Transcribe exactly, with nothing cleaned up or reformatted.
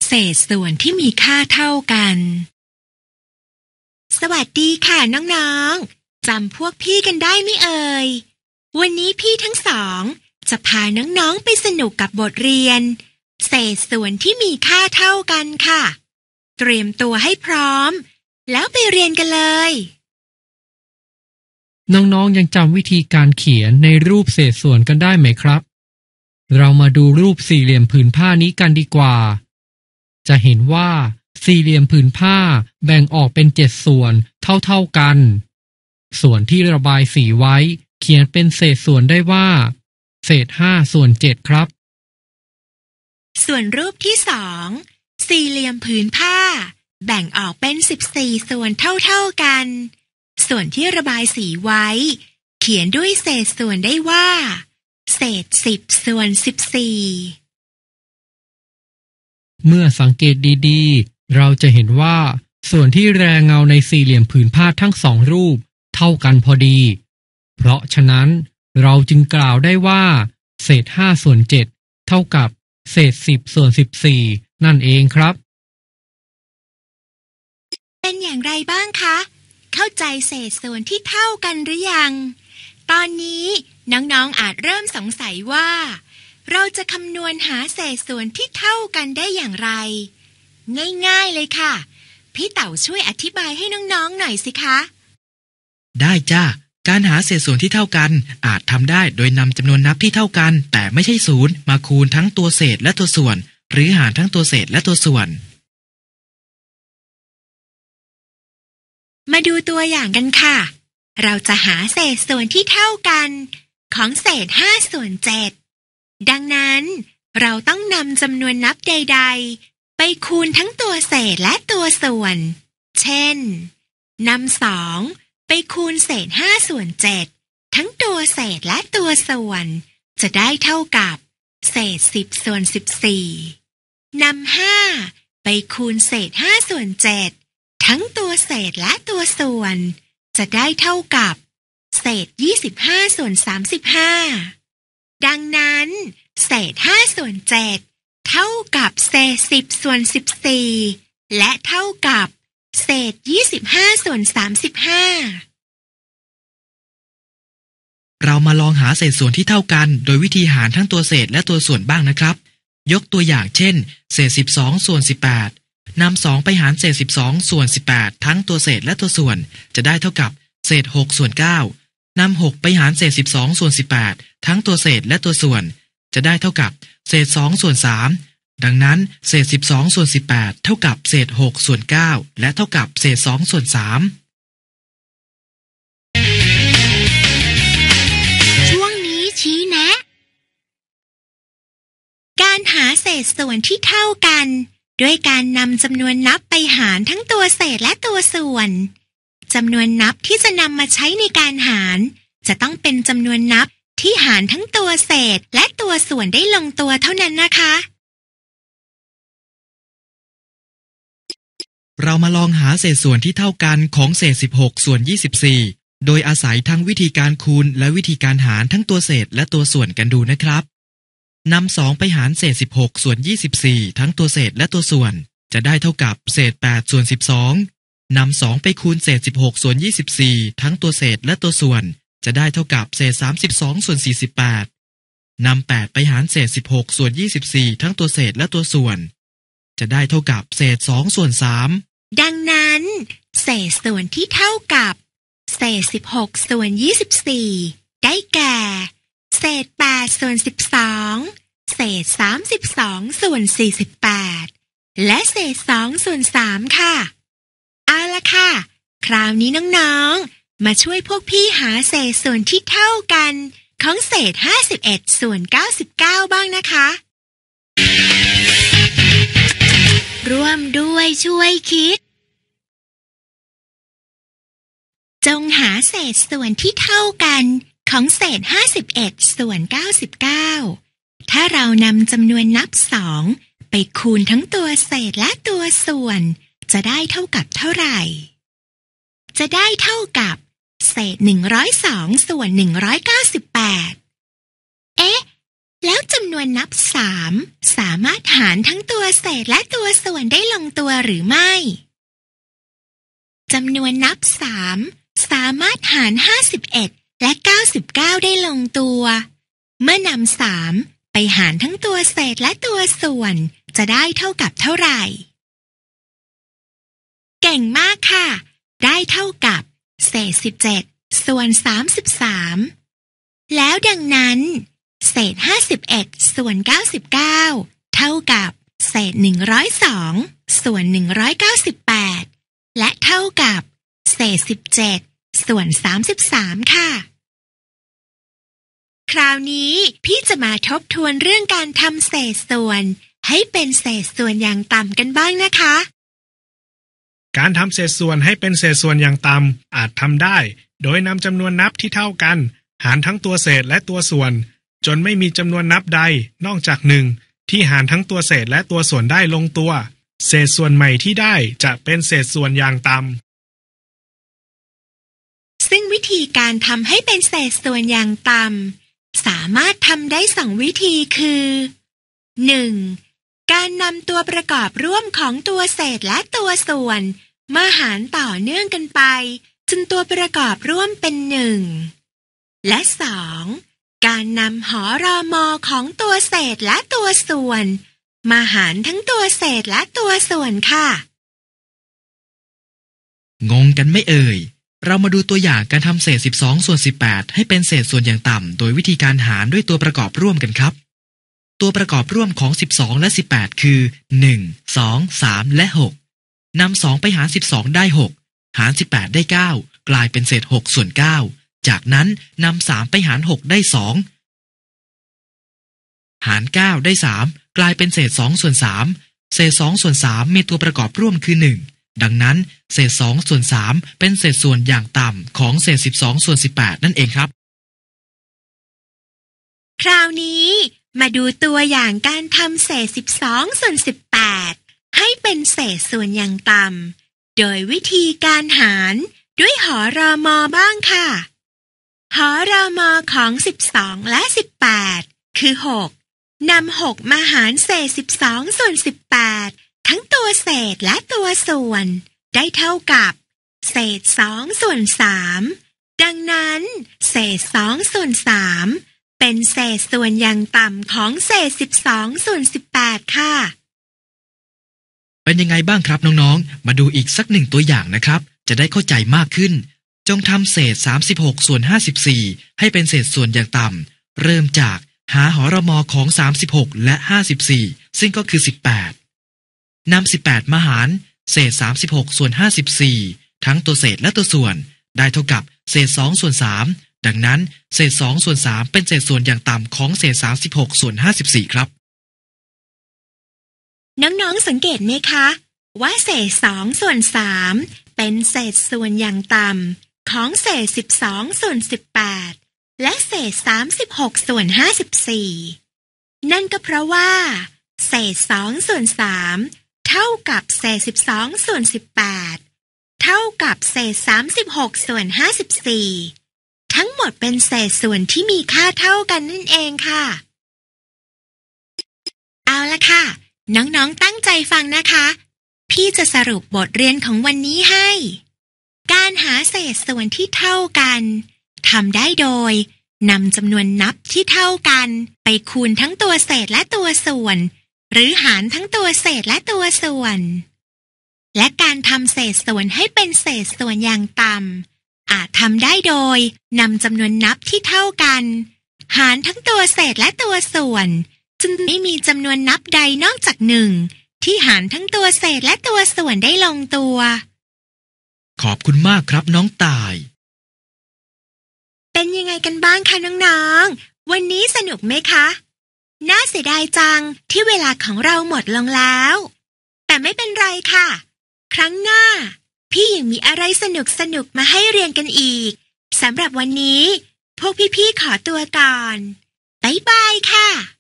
เศษส่วนที่มีค่าเท่ากันสวัสดีค่ะน้องๆจำพวกพี่กันได้ไหมเอ่ยวันนี้พี่ทั้งสองจะพาน้องๆไปสนุกกับบทเรียนเศษส่วนที่มีค่าเท่ากันค่ะเตรียมตัวให้พร้อมแล้วไปเรียนกันเลยน้องๆยังจำวิธีการเขียนในรูปเศษส่วนกันได้ไหมครับเรามาดูรูปสี่เหลี่ยมผืนผ้านี้กันดีกว่าจะเห็นว่าสี่เหลี่ยมผืนผ้าแบ่งออกเป็นเจ็ดส่วนเท่าๆกันส่วนที่ระบายสีไว้เขียนเป็นเศษส่วนได้ว่าเศษห้าส่วนเจ็ดครับส่วนรูปที่สองสี่เหลี่ยมผืนผ้าแบ่งออกเป็นสิบสี่ส่วนเท่าๆกันส่วนที่ระบายสีไว้เขียนด้วยเศษส่วนได้ว่าเศษสิบส่วนสิบสี่เมื่อสังเกตดีๆเราจะเห็นว่าส่วนที่แรงเงาในสี่เหลี่ยมผืนผ้าทั้งสองรูปเท่ากันพอดีเพราะฉะนั้นเราจึงกล่าวได้ว่าเศษห้าส่วนเจ็ดเท่ากับเศษสิบส่วนสิบสี่นั่นเองครับเป็นอย่างไรบ้างคะเข้าใจเศษส่วนที่เท่ากันหรือยังตอนนี้น้องๆอาจเริ่มสงสัยว่าเราจะคำนวณหาเศษส่วนที่เท่ากันได้อย่างไรง่ายๆเลยค่ะพี่เต๋าช่วยอธิบายให้น้องๆหน่อยสิคะได้จ้าการหาเศษส่วนที่เท่ากันอาจทำได้โดยนำจำนวนนับที่เท่ากันแต่ไม่ใช่ศูนย์มาคูณทั้งตัวเศษและตัวส่วนหรือหารทั้งตัวเศษและตัวส่วนมาดูตัวอย่างกันค่ะเราจะหาเศษส่วนที่เท่ากันของเศษห้าส่วนเจ็ดดังนั้นเราต้องนำจำนวนนับใดๆไปคูณทั้งตัวเศษและตัวส่วนเช่นนำสองไปคูณเศษห้าส่วนเจ็ดทั้งตัวเศษและตัวส่วนจะได้เท่ากับเศษสิบส่วนสิบสี่นำห้าไปคูณเศษห้าส่วนเจ็ดทั้งตัวเศษและตัวส่วนจะได้เท่ากับเศษยี่สิบห้าส่วนสามสิบห้าดังนั้นเศษห้าส่วนเจ็ดเท่ากับเศษสิบส่วนสิบสี่และเท่ากับเศษยี่สิบห้าส่วนสามสิบห้าเรามาลองหาเศษส่วนที่เท่ากันโดยวิธีหารทั้งตัวเศษและตัวส่วนบ้างนะครับยกตัวอย่างเช่นเศษสิบสองส่วนสิบแปดนำสองไปหารเศษสิบสองส่วนสิบแปดทั้งตัวเศษและตัวส่วนจะได้เท่ากับเศษหกส่วนเก้านำหกไปหารเศษสิบสองส่วนสิบแปดทั้งตัวเศษและตัวส่วนจะได้เท่ากับเศษสองส่วนสามดังนั้นเศษสิบสองส่วนสิบแปดเท่ากับเศษหกส่วนเก้าและเท่ากับเศษสองส่วนสามช่วงนี้ชี้แนะการหาเศษส่วนที่เท่ากันด้วยการนำจำนวนนับไปหารทั้งตัวเศษและตัวส่วนจำนวนนับที่จะนำมาใช้ในการหารจะต้องเป็นจำนวนนับที่หารทั้งตัวเศษและตัวส่วนได้ลงตัวเท่านั้นนะคะเรามาลองหาเศษส่วนที่เท่ากันของเศษสิบหกส่วนยี่สิบสี่โดยอาศัยทั้งวิธีการคูณและวิธีการหารทั้งตัวเศษและตัวส่วนกันดูนะครับนำสองไปหารเศษสิบหกส่วนยี่สิบสี่ทั้งตัวเศษและตัวส่วนจะได้เท่ากับเศษแปดส่วนสิบสองนำสองไปคูณเศษสิบหกส่วนยี่สิบสี่ทั้งตัวเศษและตัวส่วนจะได้เท่ากับเศษสามสิบสองส่วนสี่สิบแปดนำแปดไปหารเศษสิบหกส่วนยี่สิบสี่ทั้งตัวเศษและตัวส่วนจะได้เท่ากับเศษสองส่วนสามดังนั้นเศษส่วนที่เท่ากับเศษสิบหกส่วนยี่สิบสี่ได้แก่เศษแปดส่วนสิบสองเศษสามสิบสองส่วนสี่สิบแปดและเศษสองส่วนสามค่ะเอาละค่ะคราวนี้น้องๆมาช่วยพวกพี่หาเศษส่วนที่เท่ากันของเศษห้าสิบเอ็ดส่วนเก้าสิบเก้าบ้างนะคะร่วมด้วยช่วยคิดจงหาเศษส่วนที่เท่ากันของเศษห้าสิบเอ็ดส่วนเก้าสิบเก้าถ้าเรานำจำนวนนับสองไปคูณทั้งตัวเศษและตัวส่วนจะได้เท่ากับเท่าไหร่จะได้เท่ากับเศษหนึ่งร้อยสองส่วนหนึ่งร้อยเก้าสิบแปดเอ๊ะแล้วจำำนวนนับสามสามารถหารทั้งตัวเศษและตัวส่วนได้ลงตัวหรือไม่จำนวนนับสามสามารถหารห้าสิบเอ็ดและเก้าสิบเก้าได้ลงตัวเมื่อนำสามไปหารทั้งตัวเศษและตัวส่วนจะได้เท่ากับเท่าไหร่เก่งมากค่ะได้เท่ากับเศษสิบเจ็ดส่วนสามสิบสามแล้วดังนั้นเศษห้าสิบเอ็ดส่วนเก้าสิบเก้าเท่ากับเศษหนึ่งร้อยสองส่วนหนึ่งร้อยเก้าสิบแปดและเท่ากับเศษสิบเจ็ดส่วนสามสิบสามค่ะคราวนี้พี่จะมาทบทวนเรื่องการทำเศษส่วนให้เป็นเศษส่วนอย่างต่ำกันบ้างนะคะการทำเศษส่วนให้เป็นเศษส่วนอย่างต่ำอาจทำได้โดยนำจำนวนนับที่เท่ากันหารทั้งตัวเศษและตัวส่วนจนไม่มีจำนวนนับใดนอกจากหนึ่งที่หารทั้งตัวเศษและตัวส่วนได้ลงตัวเศษส่วนใหม่ที่ได้จะเป็นเศษส่วนอย่างต่ำซึ่งวิธีการทำให้เป็นเศษส่วนอย่างต่ำสามารถทำได้สองวิธีคือ หนึ่ง. การนำตัวประกอบร่วมของตัวเศษและตัวส่วนมาหารต่อเนื่องกันไปจนตัวประกอบร่วมเป็นหนึ่งและสองการนำหรมของตัวเศษและตัวส่วนมาหารทั้งตัวเศษและตัวส่วนค่ะงงกันไม่เอ่ยเรามาดูตัวอย่างการทำเศษสิบสองส่วนสิบแปดให้เป็นเศษส่วนอย่างต่ำโดยวิธีการหารด้วยตัวประกอบร่วมกันครับตัวประกอบร่วมของสิบสองและสิบแปดคือหนึ่ง สอง สามและหกนำสองไปหารสิบสองได้หกหารสิบแปดได้เก้ากลายเป็นเศษหกส่วนเก้าจากนั้นนำสามไปหารหกได้สองหารเก้าได้สามกลายเป็นเศษสองส่วนสามเศษสองส่วนสามมีตัวประกอบร่วมคือหนึ่งดังนั้นเศษสองส่วนสามเป็นเศษส่วนอย่างต่ำของเศษสิบสองส่วนสิบแปดนั่นเองครับคราวนี้มาดูตัวอย่างการทำเศษสิบสองส่วนสิบแปดให้เป็นเศษส่วนอย่างต่ำโดยวิธีการหารด้วยหรมบ้างค่ะหรมของสิบสองและสิบแปดคือหกนำหกมาหารเศษสิบสองส่วนสิบแปดทั้งตัวเศษและตัวส่วนได้เท่ากับเศษสองส่วนสามดังนั้นเศษสองส่วนสามเป็นเศษส่วนอย่างต่ำของเศษสิบสองส่วนสิบแปดค่ะเป็นยังไงบ้างครับน้องๆมาดูอีกสักหนึ่งตัวอย่างนะครับจะได้เข้าใจมากขึ้นจงทำเศษสามสิบหกส่วนห้าสิบสี่ให้เป็นเศษส่วนอย่างต่ำเริ่มจากหาหรมของสามสิบหกและห้าสิบสี่ซึ่งก็คือสิบแปดนำสิบแปดมาหารเศษสามสิบหกส่วนห้าสิบสี่ทั้งตัวเศษและตัวส่วนได้เท่ากับเศษสองส่วนสามดังนั้นเศษสองส่วนสามเป็นเศษส่วนอย่างต่ำของเศษสามสิบหกส่วนห้าสิบสี่ครับน้องๆสังเกตไหมคะว่าเศษสองส่วนสามเป็นเศษส่วนอย่างต่ำของเศษสิบสองส่วนสิบแปดและเศษสามสิบหกส่วนห้าสิบสี่นั่นก็เพราะว่าเศษสองส่วนสามเท่ากับเศษสิบสองส่วนสิบแปดเท่ากับเศษสามสิบหกส่วนห้าสิบสี่ทั้งหมดเป็นเศษส่วนที่มีค่าเท่ากันนั่นเองค่ะเอาละค่ะน้องๆตั้งใจฟังนะคะพี่จะสรุปบทเรียนของวันนี้ให้การหาเศษส่วนที่เท่ากันทำได้โดยนำจำนวนนับที่เท่ากันไปคูณทั้งตัวเศษและตัวส่วนหรือหารทั้งตัวเศษและตัวส่วนและการทำเศษส่วนให้เป็นเศษส่วนอย่างต่ำอาจทำได้โดยนำจำนวนนับที่เท่ากันหารทั้งตัวเศษและตัวส่วนจึงไม่มีจำนวนนับใดนอกจากหนึ่งที่หารทั้งตัวเศษและตัวส่วนได้ลงตัวขอบคุณมากครับน้องตายเป็นยังไงกันบ้างคะน้องๆวันนี้สนุกไหมคะน่าเสียดายจังที่เวลาของเราหมดลงแล้วแต่ไม่เป็นไรค่ะครั้งหน้าพี่ยังมีอะไรสนุกๆมาให้เรียนกันอีกสำหรับวันนี้พวกพี่ๆขอตัวก่อนบ๊ายบายค่ะ